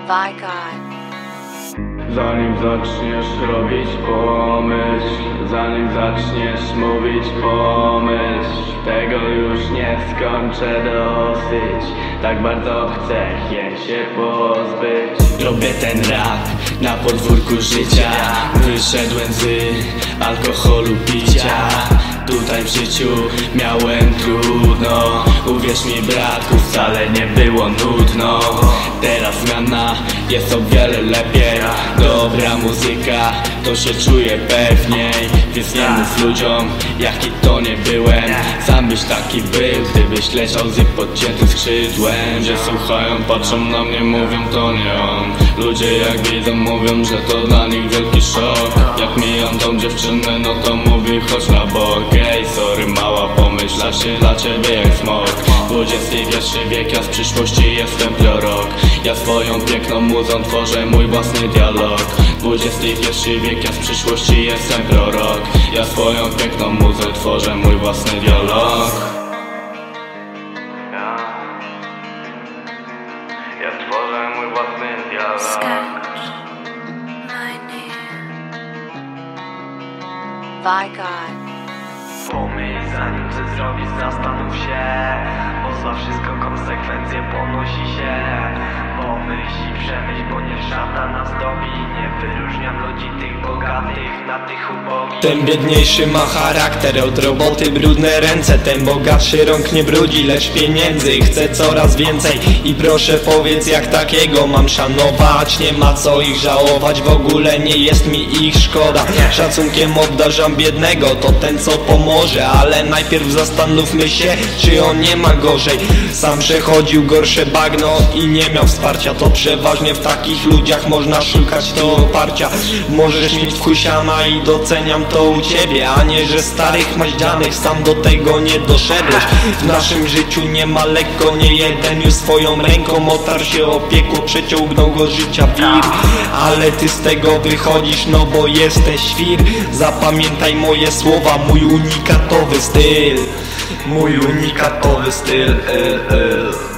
by God. Zanim zaczniesz robić pomyśl, zanim zaczniesz mówić pomyśl. Tego już nie skończę dosyć, tak bardzo chcę się pozbyć. Robię ten rap na podwórku życia, wyszedłem z alkoholu picia. Tutaj w życiu miałem trudno, uwierz mi bratku, wcale nie było nudno. Teraz zmiana, jest o wiele lepiej. Dobra muzyka, to się czuję pewniej. Więc nie mów ludziom, jaki to nie byłem. Sam byś taki był, gdybyś leciał z podciętym skrzydłem. Że słuchają, patrzą na mnie, mówią to nie on. Ludzie jak widzą, mówią, że to dla nich wielki szok. Jak mijam tą dziewczynę, no to mówi chodź na bok. Ej, sorry mała, pomyśla się dla ciebie jak smok. XXI wiek, ja z przyszłości jestem prorok. Ja swoją piękną muzą tworzę mój własny dialog. XXI wiek, ja z przyszłości jestem prorok. Ja swoją piękną muzę tworzę mój własny dialog. Ja tworzę mój własny dialog. By God. Pomyśl zanim coś zrobisz, zastanów się, bo za wszystko konsekwencje ponosi się. Pomyśl i przemyśl, bo nie szatan nas dobi. Nie wyróżniam ludzi tych bogatych na tych ubogich. Ten biedniejszy ma charakter, od roboty brudne ręce. Ten bogatszy rąk nie brudzi, lecz pieniędzy chce coraz więcej. I proszę powiedz, jak takiego mam szanować? Nie ma co ich żałować, w ogóle nie jest mi ich szkoda. Szacunkiem obdarzam biednego, to ten co pomoże. Ale najpierw zastanówmy się, czy on nie ma gorzej. Sam przechodził gorsze bagno i nie miał wsparcia. To przeważnie w takich ludziach można szukać to oparcia. Możesz mieć wkusiana i doceniam to u ciebie, a nie, że starych maździanych sam do tego nie doszedłeś. W naszym życiu nie ma lekko, nie jeden już swoją ręką otarł się o piekło, przeciągnął go życia wir. Ale ty z tego wychodzisz, no bo jesteś świr. Zapamiętaj moje słowa, mój unikatowy styl. Mój unikatowy styl.